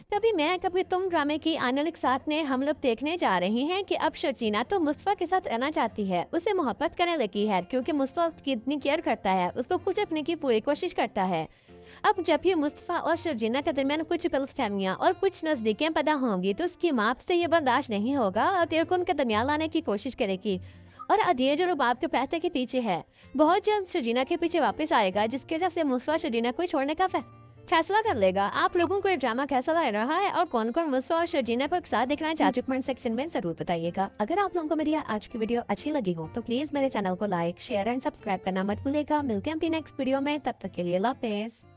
कभी मैं कभी तुम ड्रामे की आने साथ ने हम लोग देखने जा रहे हैं कि अब शर्जीना तो मुस्तफा के साथ रहना चाहती है, उसे मोहब्बत करने लगी है क्योंकि मुस्तफा उसकी इतनी केयर करता है, उसको खुश रखने की पूरी कोशिश करता है। अब जब भी मुस्तफा और शर्जीना के दरमियान कुछ गलतफहमियां और कुछ नजदीकियां पैदा होंगी तो उसकी माँ से ये बर्दाश्त नहीं होगा और तेरे को उनके दरमियान लाने की कोशिश करेगी। और अधीर जो बाप के पैसे के पीछे है, बहुत जल्द शर्जीना के पीछे वापस आएगा, जिसकी वजह से मुस्तफा शर्जीना को छोड़ने का फैसला कर लेगा। आप लोगों को ये ड्रामा कैसा लग रहा है और कौन कौन मुस्तफा और शर्जीना पर एक साथ देखना चाहते हो, कमेंट सेक्शन में जरूर बताइएगा। अगर आप लोगों को मेरी आज की वीडियो अच्छी लगी हो तो प्लीज मेरे चैनल को लाइक शेयर एंड सब्सक्राइब करना मत भूलिएगा। मिलते हैं अपनी नेक्स्ट वीडियो में, तब तक के लिए अल्लाह हाफिज़।